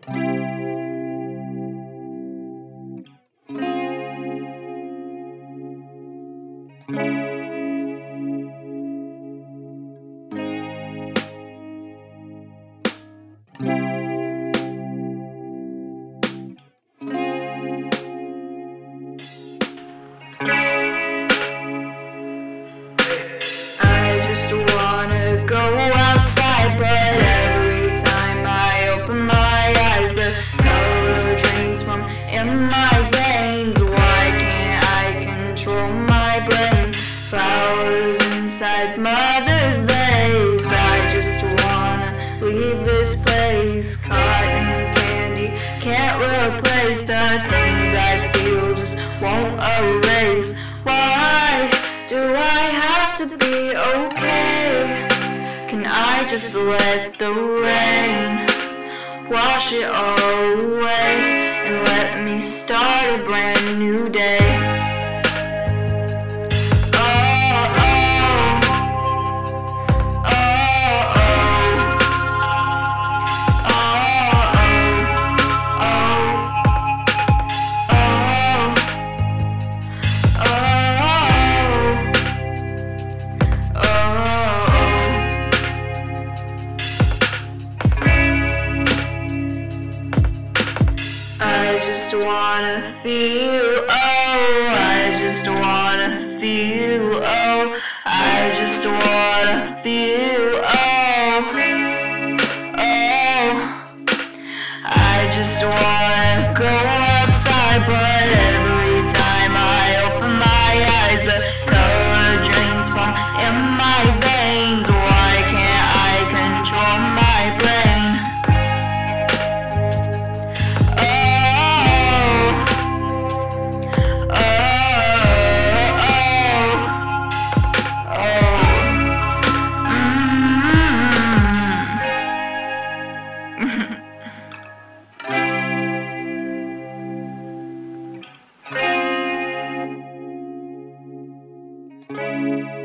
I just wanna go outside, but every time I open my eyes, the color drains from in my veins. Why can't I control my brain? Flowers inside mother's vase. I just wanna leave this place. Cotton candy can't replace the things I feel, just won't erase. Why do I have to be okay? Can I just let the rain wash it all away and let me start a brand new day? I just wanna feel, oh, I just wanna feel, oh, I just wanna feel, oh, oh, I just wanna go outside, but every time I open my eyes, the color drains from in my veins. Why can't I control my brain? Thank you.